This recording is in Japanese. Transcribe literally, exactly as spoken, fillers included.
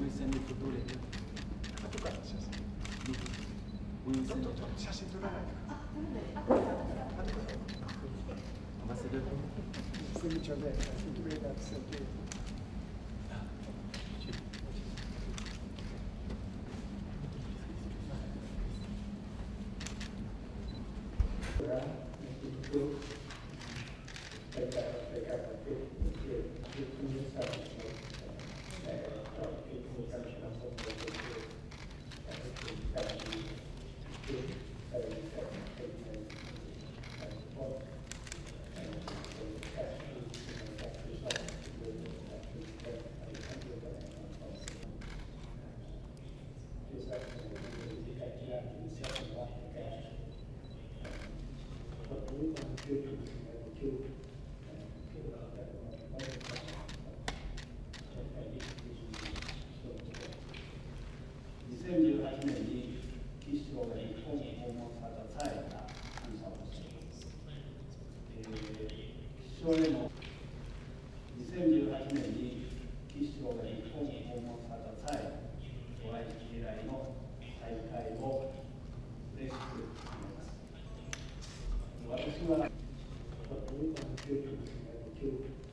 you send the photo later? 後から写真。 Will you ちょっ send と it? ちょっと写真撮らないでください。 Ambassador? Signature there. I think you read that signature.にせんじゅうはちねんに岸首相が日本を訪問された際、感謝をしています。えー、首相へのにせんじゅうはちねんに岸首相が日本を訪問された際、お会い以来の再会を嬉しく思います。私は